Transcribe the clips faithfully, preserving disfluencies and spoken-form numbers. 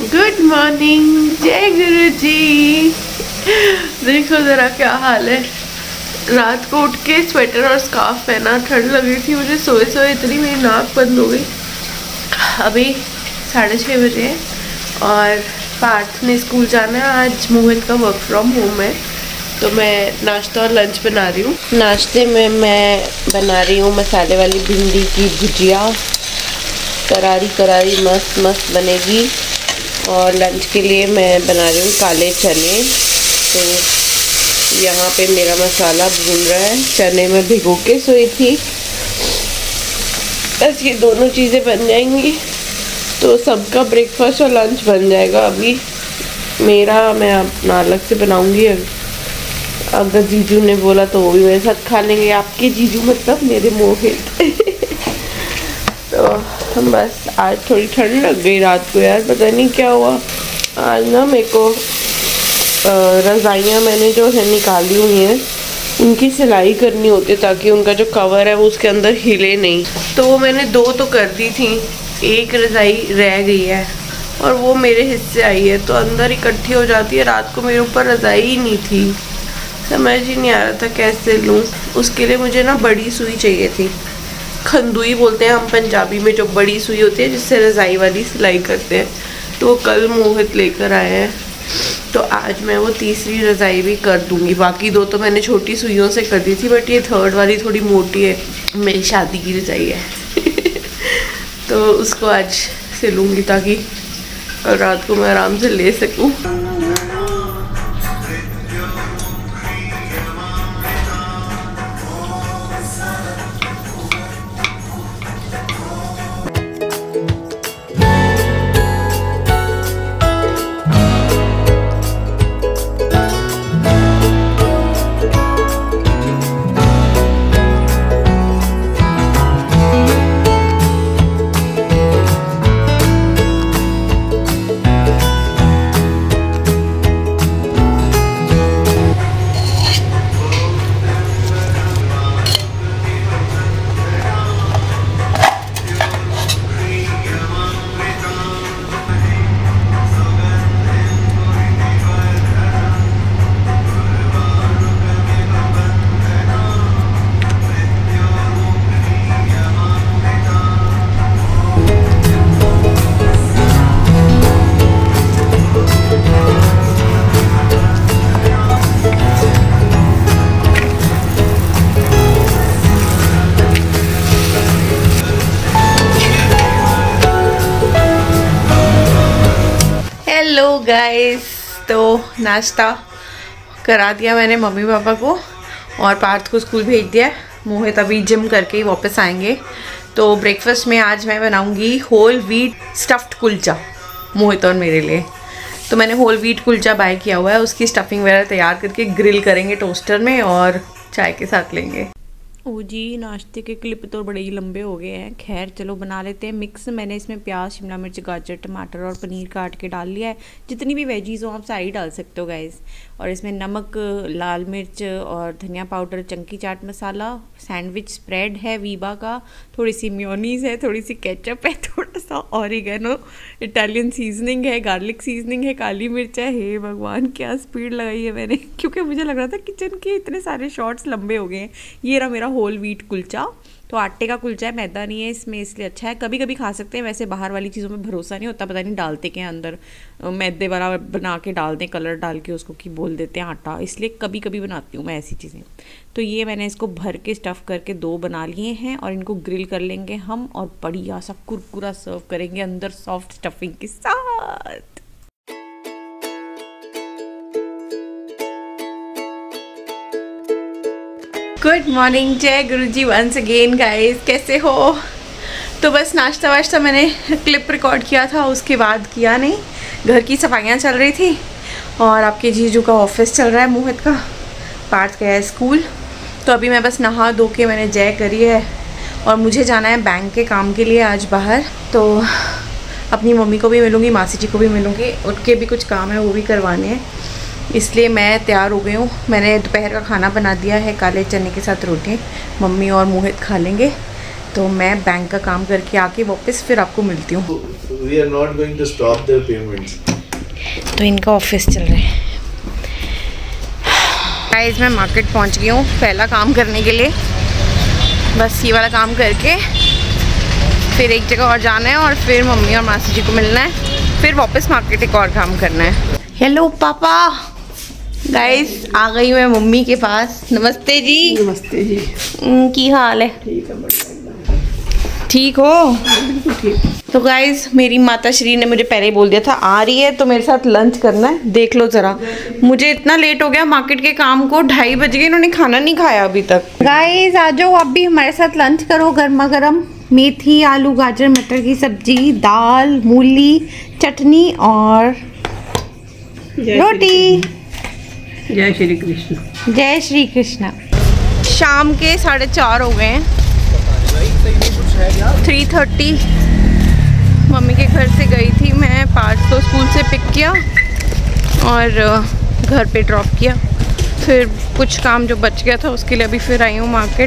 Good morning, जय गुरु जी। देखो जरा क्या हाल है। रात को उठ के स्वेटर और स्कार्फ पहना, ठंड लग रही थी मुझे, सोए सोए इतनी मेरी नाक बंद हो गई। अभी साढ़े छः बजे है और पार्थ ने स्कूल जाना है। आज मोहित का वर्क फ्रॉम होम है तो मैं नाश्ता और लंच बना रही हूँ। नाश्ते में मैं बना रही हूँ मसाले वाली भिंडी की भुजिया, करारी करारी मस्त मस्त बनेगी। और लंच के लिए मैं बना रही हूँ काले चने। तो यहाँ पे मेरा मसाला भून रहा है, चने में भिगो के सोई थी। बस ये दोनों चीज़ें बन जाएंगी तो सबका ब्रेकफास्ट और लंच बन जाएगा। अभी मेरा मैं अपना अलग से बनाऊंगी। अगर जीजू ने बोला तो वो भी मेरे साथ खा लेंगे। आपके जीजू मतलब मेरे मोहित। तो हम बस आज थोड़ी ठंड लग गई रात को यार, पता नहीं क्या हुआ। आज ना मेरे को रज़ाइयाँ मैंने जो है निकाली हुई हैं उनकी सिलाई करनी होती है ताकि उनका जो कवर है वो उसके अंदर हिले नहीं। तो वो मैंने दो तो कर दी थी, एक रज़ाई रह गई है और वो मेरे हिस्से आई है तो अंदर इकट्ठी हो जाती है। रात को मेरे ऊपर रज़ाई ही नहीं थी, समझ ही नहीं आ रहा था कैसे लूँ। उसके लिए मुझे ना बड़ी सुई चाहिए थी, खंदुई बोलते हैं हम पंजाबी में, जो बड़ी सुई होती है जिससे रज़ाई वाली सिलाई करते हैं। तो वो कल मोहित लेकर आए हैं तो आज मैं वो तीसरी रज़ाई भी कर दूंगी। बाकी दो तो मैंने छोटी सुइयों से कर दी थी बट ये थर्ड वाली थोड़ी मोटी है, मेरी शादी की रज़ाई है। तो उसको आज सिलूँगी ताकि कल रात को मैं आराम से ले सकूँ। हेलो गाइस, तो नाश्ता करा दिया मैंने मम्मी पापा को और पार्थ को स्कूल भेज दिया। मोहित अभी जिम करके ही वापस आएंगे। तो ब्रेकफास्ट में आज मैं बनाऊंगी whole wheat stuffed kulcha Mohit और मेरे लिए। तो मैंने होल व्हीट कुलचा बाय किया हुआ है, उसकी स्टफिंग वगैरह तैयार करके ग्रिल करेंगे टोस्टर में और चाय के साथ लेंगे। ओ जी, नाश्ते के क्लिप तो बड़े ही लंबे हो गए हैं। खैर चलो बना लेते हैं मिक्स। मैंने इसमें प्याज, शिमला मिर्च, गाजर, टमाटर और पनीर काट के डाल लिया है। जितनी भी वेजीज हो आप सारी डाल सकते हो गाइस। और इसमें नमक, लाल मिर्च और धनिया powder, chunky chaat masala, sandwich spread है वीबा का, थोड़ी सी मेयोनीज है, थोड़ी सी केचप है, थोड़ा सा ऑरिगेनो, इटालियन सीजनिंग है, गार्लिक सीजनिंग है, काली मिर्च है। हे भगवान क्या स्पीड लगाई है मैंने, क्योंकि मुझे लग रहा था किचन के इतने सारे शॉट्स लंबे हो गए हैं। ये रहा मेरा होल व्हीट कुलचा। तो आटे का कुलचा है, मैदा नहीं है इसमें, इसलिए अच्छा है। कभी कभी खा सकते हैं, वैसे बाहर वाली चीज़ों में भरोसा नहीं होता, पता नहीं डालते क्या अंदर, मैदे वाला बना के डाल दें, कलर डाल के उसको कि बोल देते हैं आटा, इसलिए कभी कभी बनाती हूँ मैं ऐसी चीज़ें। तो ये मैंने इसको भर के स्टफ़ करके दो बना लिए हैं और इनको ग्रिल कर लेंगे हम और बढ़िया सा कुरकुरा सर्व करेंगे अंदर सॉफ्ट स्टफिंग के साथ। गुड मॉर्निंग, जय गुरुजी वंस अगेन गाइस, कैसे हो? तो बस नाश्ता वाश्ता मैंने क्लिप रिकॉर्ड किया था, उसके बाद किया नहीं। घर की सफाइयाँ चल रही थी और आपके जीजू का ऑफिस चल रहा है, मोहित का। पार्थ गया है स्कूल। तो अभी मैं बस नहा धो के मैंने जय करी है और मुझे जाना है बैंक के काम के लिए आज बाहर। तो अपनी मम्मी को भी मिलूँगी, मासी जी को भी मिलूँगी, उनके भी कुछ काम है वो भी करवाने हैं, इसलिए मैं तैयार हो गई हूँ। मैंने दोपहर का खाना बना दिया है, काले चने के साथ रोटी, मम्मी और मोहित खा लेंगे। तो मैं बैंक का काम करके आके वापस फिर आपको मिलती हूँ। We are not going to stop their payments. तो इनका ऑफिस चल रहा है। गाइस मैं मार्केट पहुँच गई हूँ पहला काम करने के लिए। बस ये वाला काम करके फिर एक जगह और जाना है और फिर मम्मी और मासी जी को मिलना है, फिर वापस मार्केट एक और काम करना है। हेलो पापा। गाइस आ गई मैं मम्मी के पास। नमस्ते जी। नमस्ते जी। की हाल है? ठीक है, ठीक हो? ठीक। तो गाइस मेरी माता श्री ने मुझे पहले ही बोल दिया था आ रही है तो मेरे साथ लंच करना है। देख लो ज़रा, मुझे इतना लेट हो गया मार्केट के काम को, ढाई बज गए, इन्होंने खाना नहीं खाया अभी तक। गाइस आ जाओ आप भी हमारे साथ लंच करो गर्मा गर्म। मेथी, आलू, गाजर, मटर की सब्जी, दाल, मूली, चटनी और रोटी। जय श्री कृष्ण। जय श्री कृष्ण। शाम के साढ़े चार हो गए हैं, थ्री थर्टी। मम्मी के घर से गई थी मैं, पार्थ को स्कूल से पिक किया और घर पे ड्रॉप किया। फिर कुछ काम जो बच गया था उसके लिए अभी फिर आई हूँ मार्केट।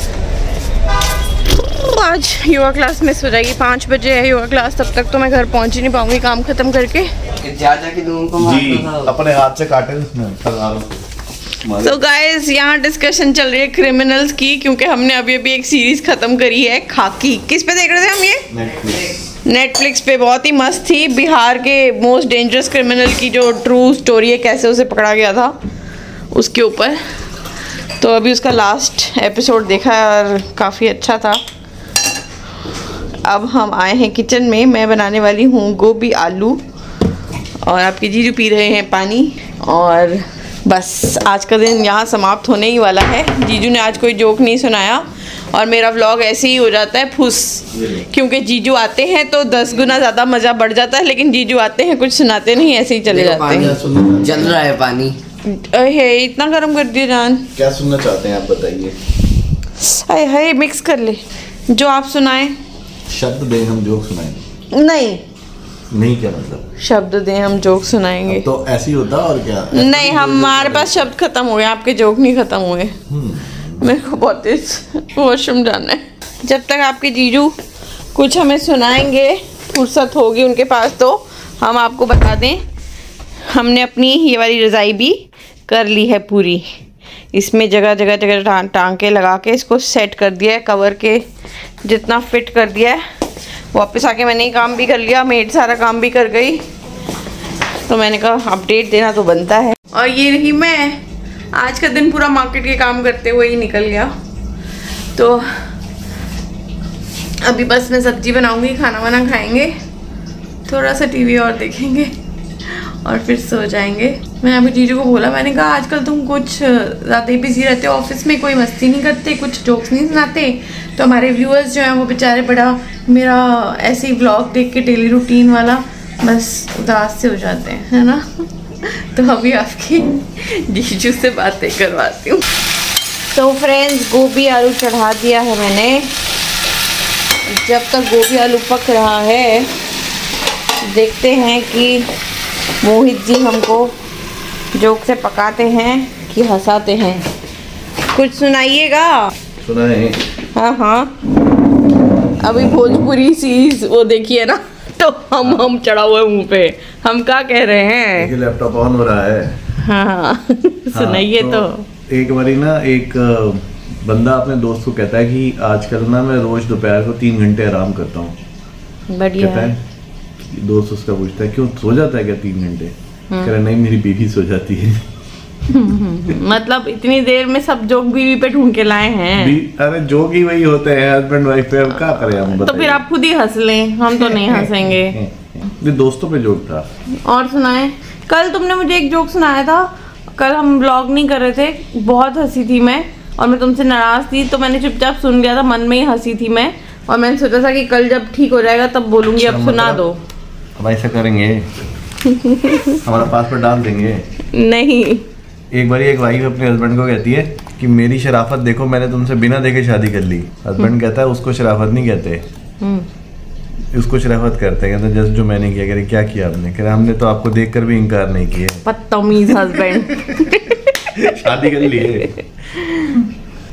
आज योगा क्लास मिस हो जाएगी, पाँच बजे है योगा क्लास, तब तक तो मैं घर पहुँच ही नहीं पाऊँगी काम ख़त्म करके। जा जा के लोगों को जी अपने हाथ से काटे उसमें। तो गाइस यहाँ डिस्कशन चल रही है क्रिमिनल्स की, क्योंकि हमने अभी अभी एक सीरीज खत्म करी है खाकी। किस पे देख रहे थे हम ये? नेटफ्लिक्स। नेटफ्लिक्स पे। बहुत ही मस्त थी। बिहार के मोस्ट डेंजरस क्रिमिनल की जो ट्रू स्टोरी है, कैसे उसे पकड़ा गया था उसके ऊपर। तो अभी उसका लास्ट एपिसोड देखा है और काफ़ी अच्छा था। अब हम आए हैं किचन में। मैं बनाने वाली हूँ गोभी आलू और आपके जीजू पी रहे हैं पानी। और बस आज का दिन यहाँ समाप्त होने ही वाला है। जीजू ने आज कोई जोक नहीं सुनाया और मेरा व्लॉग ऐसे ही हो जाता है फुस, क्योंकि जीजू आते हैं तो दस गुना ज़्यादा मज़ा बढ़ जाता है, लेकिन जीजू आते हैं कुछ सुनाते नहीं, ऐसे ही चले जाते हैं। जल रहा है पानी है, इतना गर्म कर दिया जान। क्या सुनना चाहते हैं आप बताइए। हाय हाय मिक्स कर ले, जो आप सुनाएं। शब्द दें हम जोक सुनाएंगे। नहीं नहीं, क्या मतलब? शब्द दें हम जोक सुनाएंगे। तो ऐसे ही होता और क्या? नहीं, हमारे पास शब्द खत्म हो गए, आपके जोक नहीं खत्म हुए। मेरे को बहुत वॉशरूम जाना है। जब तक आपके जीजू कुछ हमें सुनाएंगे, फुर्सत होगी उनके पास, तो हम आपको बता दें हमने अपनी ये वाली रज़ाई भी कर ली है पूरी। इसमें जगह जगह जगह टांके लगा के इसको सेट कर दिया है, कवर के जितना फिट कर दिया है। वापस आके मैंने ये काम भी कर लिया, मेड सारा काम भी कर गई, तो मैंने कहा अपडेट देना तो बनता है। और ये रही मैं, आज का दिन पूरा मार्केट के काम करते हुए ही निकल गया। तो अभी बस मैं सब्जी बनाऊंगी, खाना वाना खाएंगे, थोड़ा सा टीवी और देखेंगे और फिर सो जाएंगे। मैं अभी जीजू को बोला, मैंने कहा आजकल तुम कुछ ज़्यादा ही बिजी रहते हो ऑफिस में, कोई मस्ती नहीं करते, कुछ जोक्स नहीं सुनाते, तो हमारे व्यूअर्स जो हैं वो बेचारे बड़ा मेरा ऐसे ही व्लॉग देख के डेली रूटीन वाला बस उदास से हो जाते हैं, है ना। तो अभी आपकी जीजू से बातें करवाती हूँ। तो फ्रेंड्स गोभी आलू चढ़ा दिया है मैंने। जब तक गोभी आलू पक रहा है देखते हैं कि मोहित जी हमको जोक से पकाते हैं कि हंसाते हैं। कुछ सुनाइएगा। सुनाए? हाँ हाँ, अभी भोजपुरी सीरीज वो देखिए ना, तो हम हम चढ़ा हुआ है मुँह पे, हम क्या कह रहे हैं। लैपटॉप ऑन हो रहा है। हाँ सुनाइए। हाँ, तो, तो एक बारी ना एक बंदा अपने दोस्त को कहता है कि आजकल ना मैं रोज दोपहर को तीन घंटे आराम करता हूँ। बढ़िया कहता है, दोस्त उसका पूछता है क्यों सो जाता है क्या तीन घंटे? कह रहा नहीं, मेरी बीवी सो जाती है। मतलब इतनी देर में सब जोक बीवी पे ढूंढ के लाए हैं। अरे जोक ही वही होते हैं हस्बैंड वाइफ पे, अब क्या करें हम बताइए। तो फिर आप खुद ही हंस लें, हम तो नहीं हंसेंगे। ये दोस्तों पे जोक था। और सुनाए। कल तुमने मुझे एक जोक सुनाया था, कल हम व्लॉग नहीं कर रहे थे, बहुत हंसी थी मैं और मैं तुमसे नाराज थी, तो मैंने चुपचाप सुन लिया था, मन में ही हंसी थी मैं, और मैंने सोचा था कि कल जब ठीक हो जाएगा तब बोलूंगी। अब सुना दो। हम ऐसा करेंगे, हमारा पासवर्ड डाल देंगे। नहीं, एक बार एक वाइफ अपने हस्बैंड को कहती है कि मेरी शराफत देखो, मैंने तुमसे बिना देखे शादी कर ली। हस्बैंड कहता है उसको शराफत नहीं कहते, उसको शराफत करते हैं। कहते जैसे जो मैंने किया। कह रहे क्या किया आपने? कह रहे हमने तो आपको देखकर भी इनकार नहीं किया। बदतमीज हस्बैंड। शादी कर ली है।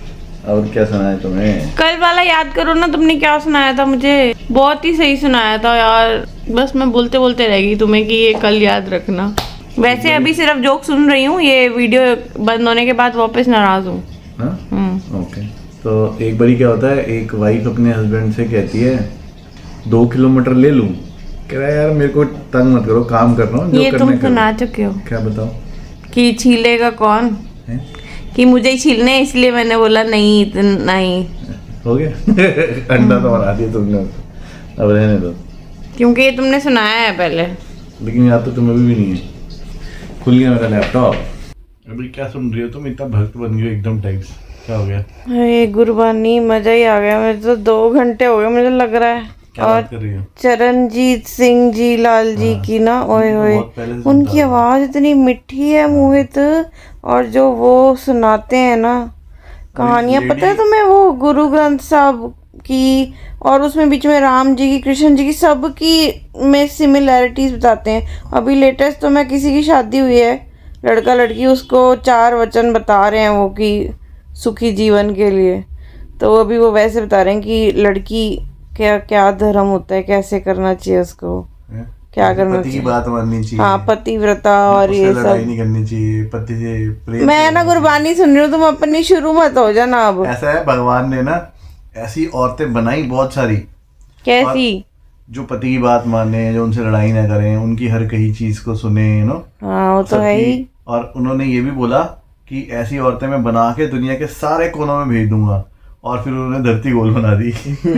और क्या सुनाया तुम्हें? कल वाला याद करो ना, तुमने क्या सुनाया था मुझे? बहुत ही सही सुनाया था यार, बस मैं बोलते बोलते रह गई तुम्हें कि ये कल याद रखना। वैसे अभी सिर्फ जोक सुन रही हूँ, ये वीडियो बंद होने के बाद वापस नाराज हूँ। ओके, तो एक बारी क्या होता है, एक वाइफ अपने हस्बैंड से कहती है दो किलोमीटर ले लूं। कह रहा है यार मेरे को तंग मत करो, काम कर रहा हूँ। ये तुम सुना चुके हो। क्या बताओ? कि छीलेगा कौन है? कि मुझे ही छीलने, इसलिए मैंने बोला नहीं नहीं। हो गया अंडा तो बना दिया तुमने, अब रहने दो, क्योंकि ये तुमने सुनाया है पहले। लेकिन याद तो तुम्हें भी नहीं है। खुल गया मेरा लैपटॉप। अभी क्या सुन रही हो तुम? इतना भक्त बन गई एकदम टाइप्स, क्या हो गया? अरे गुरबानी, मजा ही आ गया। मेरे तो दो घंटे हो गए मुझे लग रहा है। क्या और बात कर रही हो? चरणजीत सिंह जी लाल जी हाँ, की ना, ओए ओए, उनकी हूँ। आवाज इतनी मिठी है मोहित, और जो वो सुनाते हैं ना कहानियां, पता है तुम्हें, वो गुरु ग्रंथ साहब की, और उसमें बीच में राम जी की, कृष्ण जी की, सब की में सिमिलैरिटीज बताते हैं। अभी लेटेस्ट तो मैं किसी की शादी हुई है, लड़का लड़की, उसको चार वचन बता रहे हैं वो कि सुखी जीवन के लिए। तो अभी वो वैसे बता रहे हैं कि लड़की क्या क्या धर्म होता है, कैसे करना चाहिए उसको, क्या करना पति की बात माननी चाहिए। हाँ, पतिव्रता और ये सब नहीं करनी चाहिए, पति से प्रेम। मैं ना गुरबानी सुन रही हूँ, तुम अपनी शुरू मत हो जाना अब। ऐसा है, भगवान ने ना ऐसी औरतें बनाई बहुत सारी। कैसी? जो पति की बात माने, जो उनसे लड़ाई ना करें, उनकी हर कहीं चीज को सुने, यू नो। हाँ, वो तो है ही। और उन्होंने ये भी बोला कि ऐसी औरतें मैं बना के दुनिया के सारे कोनों में भेज दूंगा, और फिर उन्होंने धरती गोल बना दी।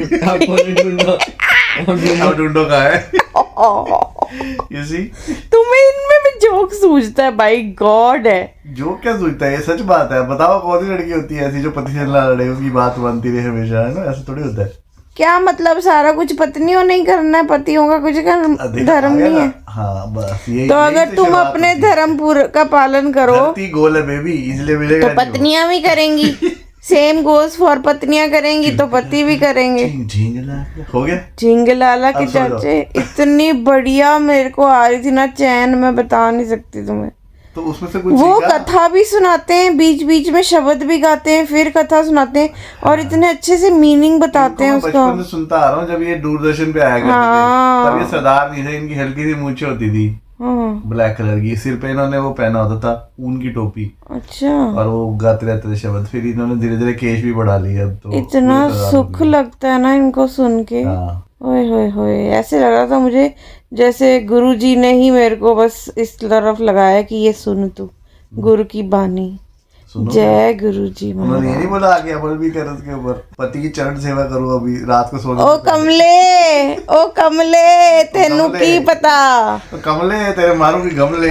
अब ढूंढो कहाँ है? You see? तुम्हें इनमें भी जोक सूझता है, भाई गॉड है। जोक क्या सूझता है, ये सच बात है। बताओ कौन सी लड़की होती है ऐसी जो पति से ना लड़े, उसकी बात मानती रहे हमेशा, है ना? ऐसा थोड़ी होता है। क्या मतलब सारा कुछ पत्नियों नहीं करना है, पतियों का कुछ धर्म नहीं है? हाँ बस यही। तो अगर तुम अपने धर्म पूरा का पालन करो, धरती गोल है बेबी, इसलिए मिलेगा। तो पत्नियां भी करेंगी। सेम गोज फॉर, पत्नियां करेंगी तो पति भी करेंगे। हो गया। झिंगलाला के चाचे, इतनी बढ़िया मेरे को आ रही थी ना चैन, मैं बता नहीं सकती तुम्हें। तो उसमें से कुछ वो कथा भी सुनाते हैं, बीच बीच में शब्द भी गाते हैं, फिर कथा सुनाते हैं, और इतने अच्छे से मीनिंग बताते हैं उसका। बचपन से सुनता आ रहा हूँ, जब ये दूरदर्शन पे आया करते थे, तब ये सरदार नहीं थे, इनकी हल्की सी मूंछें होती थी ब्लैक कलर की, सिर पे इन्होंने वो पहना होता था ऊन की टोपी। अच्छा। और वो गाते रहते थे शब्द, फिर इन्होंने धीरे धीरे केश भी बढ़ा लिया। अब तो इतना सुख लगता है ना इनको सुन के। ओए होए होए, ऐसे लग रहा था मुझे जैसे गुरुजी ने ही मेरे को बस इस तरफ लगाया कि ये सुन तू गुरु की बानी। जय गुरु जी। उन्होंने ये नहीं बोला आगे अमल भी कर उसके ऊपर, पति की चरण सेवा करो अभी रात को सोने। ओ कमले, ओ कमले, तेनू की पता? तो कमले तेरे मारू की गमले।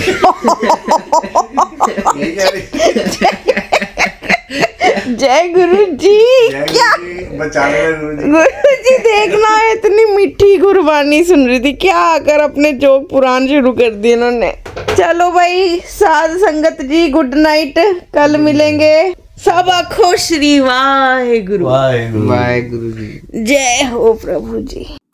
जय गुरु जी। क्या बचाने गुरु जी। गुरु जी देखना, इतनी मीठी गुरबानी सुन रही थी, क्या आकर अपने जोक पुराण शुरू कर दिए इन्होंने। चलो भाई साध संगत जी, गुड नाइट, कल मिलेंगे। सब आखो श्री वाहे गुरु। वाहे गुरु। वाहे गुरु जी। जय हो प्रभु जी।